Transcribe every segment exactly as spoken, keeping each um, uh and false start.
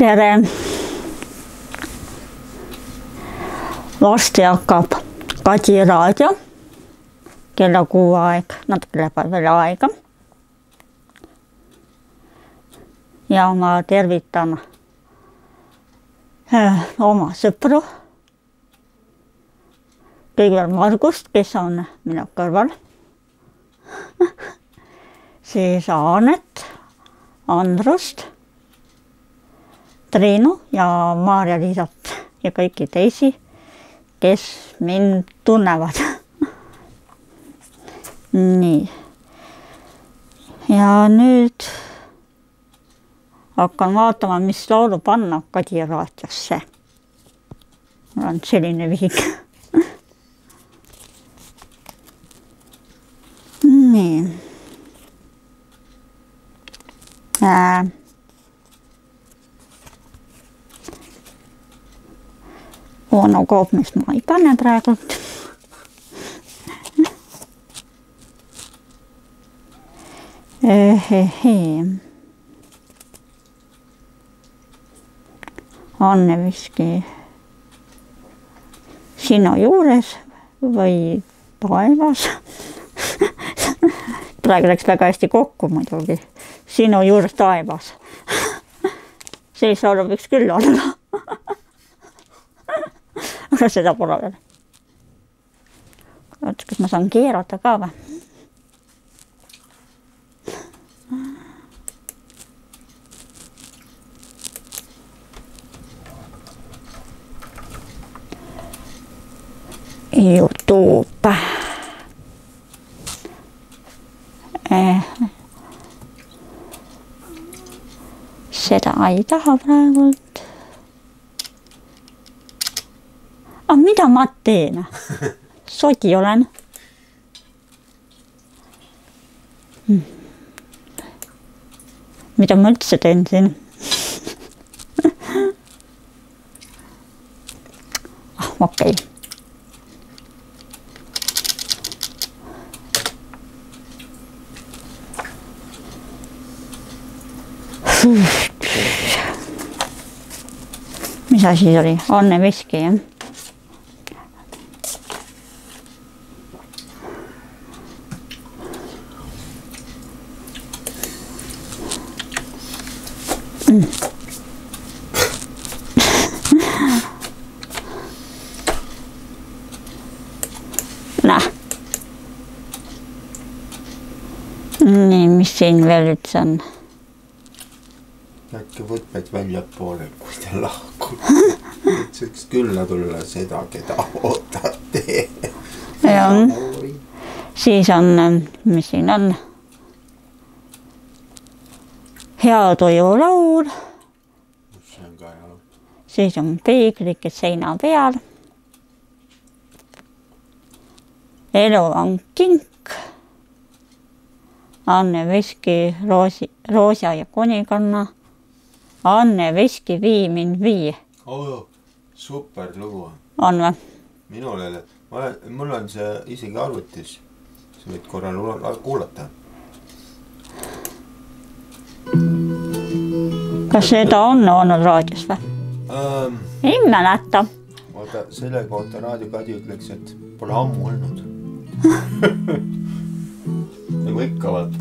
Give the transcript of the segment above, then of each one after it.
tere! Varsti hakkab Kadi raadio, kella kuu aeg, natuke läheb veel aega. Ja ma tervitan äh, oma sõpru. Kõigepealt Margust, kes on minu kõrval. Siis Aanet, Andrust, Triinu ja Maarja-Liisat ja kõiki teisi, kes mind tunnevad. Nii. Ja nüüd hakkan vaatama, mis laulu panna Kadi raadiosse. Mul on selline vihik. Nii. Ää. Huono koop, mis ma ei pane praegult. Ehehe. Anne Viski sinu juures või taevas. Praegu läks väga hästi kokku muidugi. Sinu juures taevas. Siis laulu võiks küll olla. Aga seda pole veel. Oot, kas ma saan keerata ka või? YouTube. Eh. Seda ei taha praegult. Ah, mida ma teen? Sodi olen. Hmm. Mida ma üldse teen siin? Ah, okei. Okay. Mis asi oli? Anne Viski, jah? Mm. Näh. Nii, mis siin veel üldse on? Äkki võtmed välja poole, kui ta lahkub. Võiks külla tulla seda, keda ootate. Ja, siis on, mis siin on? Hea tuju laul. See on ka hea. Siis on peeglike seina peal. Elu on kink. Anne Veski roosi, roosia ja kunikanna. Anne Veski vii mind vii. Oh, super lugu. On või? Minul ei ole. Mul on see isegi arvutis. Sa võid korral kuulata. Kas seda on olnud raadios või? Um, ei mäleta. Oota, selle kohta Raadio Kadi ütleks, et pole ammu olnud. Nagu ikka vaat.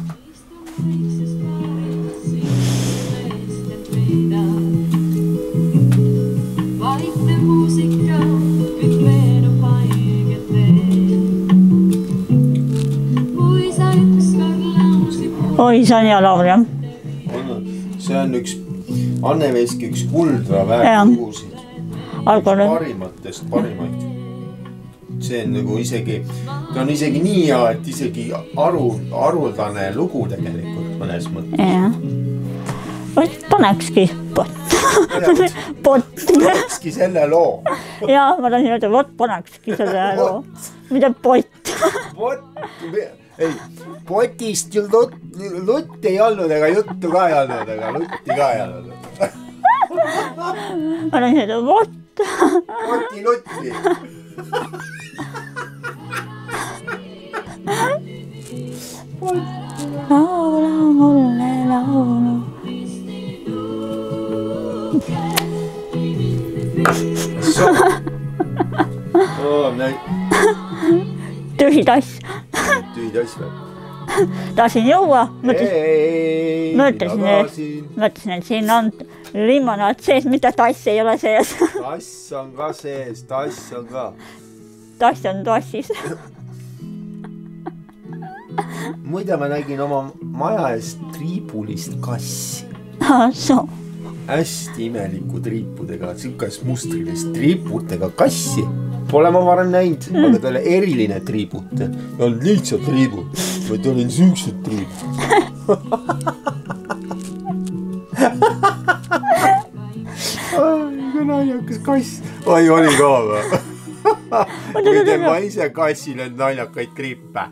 Vaikne muusika, kõik meenub haiget teed. Kui sa ükskord laulsid... Oi, see on hea laul, jah. See on üks Anne Veski üks kuldra väärt lugusid. Parimatest parimaid. See on nagu isegi, ta on isegi nii hea, et isegi aru, aruldane lugu tegelikult mõnes mõttes. Ja. Panekski pot. Pot. Panekski selle loo. Ja, ma tahan öelda, vot panekski selle loo. Mida pot? Pot. Ei, potist ju lut, lutt ei olnud, ega juttu ka ei olnud, ega lutti ka ei olnud. Ma tahan öelda, vot. Poti lutti. Laula mulle laulu. Oh, näi. Tühi tass. Tühi tass või? Tahtsin juua. Ei, mõtlesin, et, mõtlesin, et siin on limonaad sees, mida tass ei ole sees. Tass on ka sees, tass on ka. Tass on tassis. Muide ma nägin oma maja eest triibulist kassi. So. Hästi imeliku triipudega, siukest mustrilist triiputega kassi. Pole ma varem näinud, mm. aga ta oli eriline triibut. Ta on lihtsalt triibut, vaid ta oli süüksed triibut. Kui naljakas kass. Oi, oli ka või? Muide, ma ise kassil on naljakaid triipe.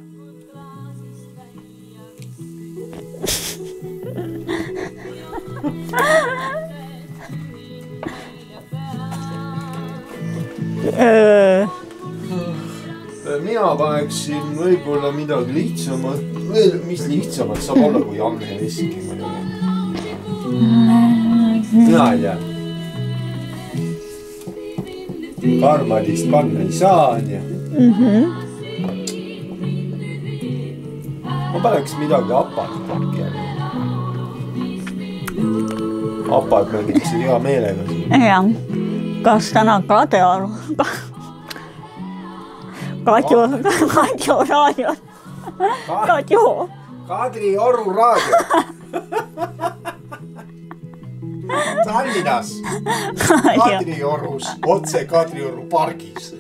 Mina paneksin võib-olla midagi lihtsamat, mis lihtsamat saab olla kui Anne Veski. Mina ei tea. Karmalist panna ei saa. Ma paneks midagi apat pakki. Apad mängitsid hea meelega. Jah. Kas täna Kade Aru? Kadju, Kadju raadio. Kadju. Kadri Oru raadio. Tallinnas. Kadri Orus, otse Kadri Oru pargis.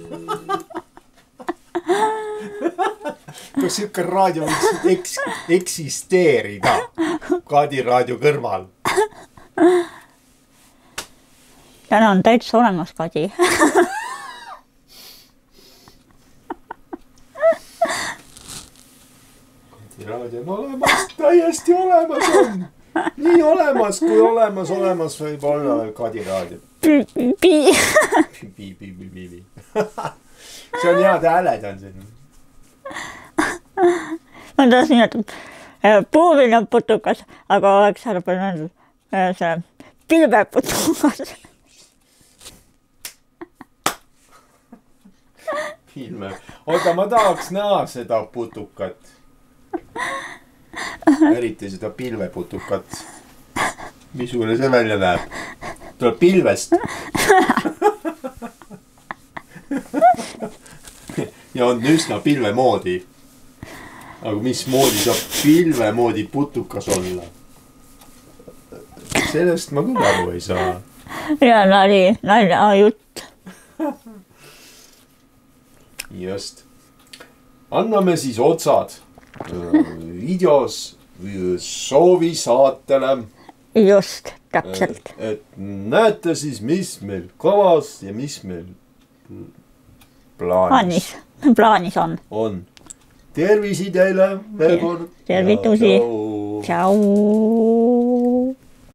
Kas siuke raadio võiks eksisteerida Kadi raadio kõrval? Täna on täitsa olemas Kadi. Kadi raadio on olemas, täiesti olemas on. Nii olemas, kui olemas, olemas võib olla veel Kadi raadio. Pi-pi. Pi-pi-pi-pi-pi. See on head hääled on siin. Ma tahtsin, et puuline putukas, aga oleks ära palju see pilveputukas. Pilve. Oota, ma tahaks näha seda putukat. Eriti seda pilveputukat. Missugune see välja näeb? Tuleb pilvest. Ja on üsna pilve moodi. Aga mis moodi saab pilve moodi putukas olla? Sellest ma küll aru ei saa. Ja nali, nalja jutt. Just. Anname siis otsad videos soovi saatele. Just, täpselt. Et, et näete siis, mis meil kavas ja mis meil plaanis. Plaanis on. On. Tervisi teile veel kord. Tervitusi. Tšau.